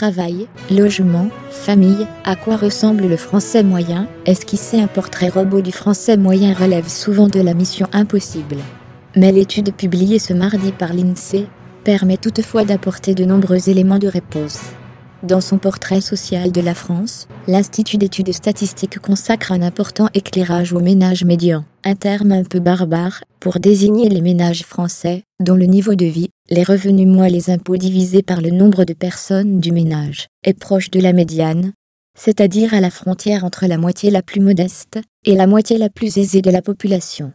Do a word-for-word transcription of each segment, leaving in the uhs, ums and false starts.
Travail, logement, famille, à quoi ressemble le français moyen? Esquisser un portrait robot du français moyen relève souvent de la mission impossible. Mais l'étude publiée ce mardi par l'INSEE permet toutefois d'apporter de nombreux éléments de réponse. Dans son portrait social de la France, l'Institut d'études statistiques consacre un important éclairage aux ménages médians, un terme un peu barbare pour désigner les ménages français, dont le niveau de vie, les revenus moins les impôts divisés par le nombre de personnes du ménage, est proche de la médiane, c'est-à-dire à la frontière entre la moitié la plus modeste et la moitié la plus aisée de la population.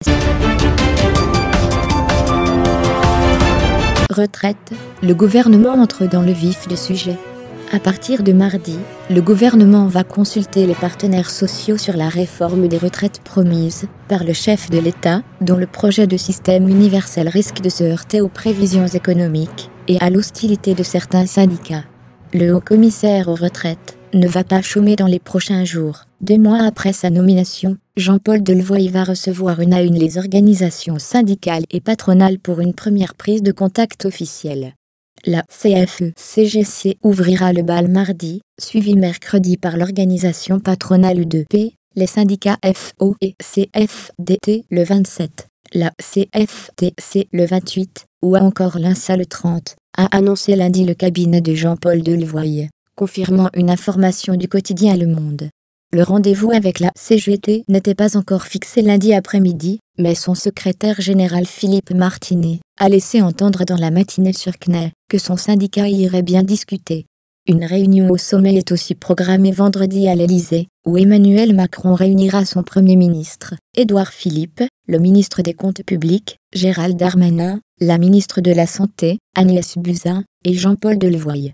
Retraite, le gouvernement entre dans le vif du sujet. À partir de mardi, le gouvernement va consulter les partenaires sociaux sur la réforme des retraites promise par le chef de l'État, dont le projet de système universel risque de se heurter aux prévisions économiques et à l'hostilité de certains syndicats. Le haut-commissaire aux retraites ne va pas chômer dans les prochains jours. Deux mois après sa nomination, Jean-Paul Delevoye va recevoir une à une les organisations syndicales et patronales pour une première prise de contact officielle. La C F E C G C ouvrira le bal mardi, suivi mercredi par l'organisation patronale U deux P, les syndicats F O et C F D T le vingt-sept, la C F T C le vingt-huit, ou encore l'INSA le trente, a annoncé lundi le cabinet de Jean-Paul Delevoye, confirmant une information du quotidien Le Monde. Le rendez-vous avec la C G T n'était pas encore fixé lundi après-midi, mais son secrétaire général Philippe Martinez a laissé entendre dans la matinée sur C N E que son syndicat irait bien discuter. Une réunion au sommet est aussi programmée vendredi à l'Élysée, où Emmanuel Macron réunira son Premier ministre, Édouard Philippe, le ministre des Comptes publics, Gérald Darmanin, la ministre de la Santé, Agnès Buzyn, et Jean-Paul Delevoye.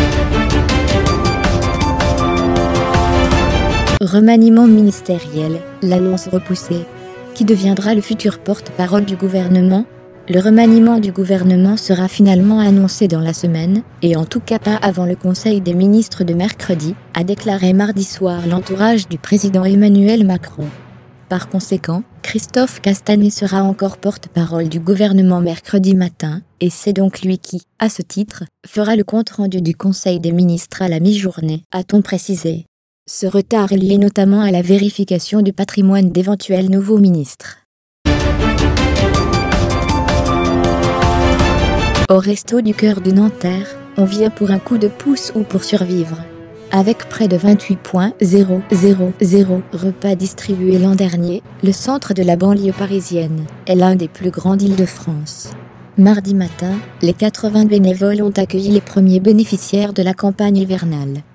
Remaniement ministériel, l'annonce repoussée. Qui deviendra le futur porte-parole du gouvernement? Le remaniement du gouvernement sera finalement annoncé dans la semaine, et en tout cas pas avant le Conseil des ministres de mercredi, a déclaré mardi soir l'entourage du président Emmanuel Macron. Par conséquent, Christophe Castaner sera encore porte-parole du gouvernement mercredi matin, et c'est donc lui qui, à ce titre, fera le compte-rendu du Conseil des ministres à la mi-journée, a-t-on précisé. Ce retard est lié notamment à la vérification du patrimoine d'éventuels nouveaux ministres. Au Resto du Cœur de Nanterre, on vient pour un coup de pouce ou pour survivre. Avec près de vingt-huit mille repas distribués l'an dernier, le centre de la banlieue parisienne est l'un des plus grands d'Île-de-France. Mardi matin, les quatre-vingts bénévoles ont accueilli les premiers bénéficiaires de la campagne hivernale.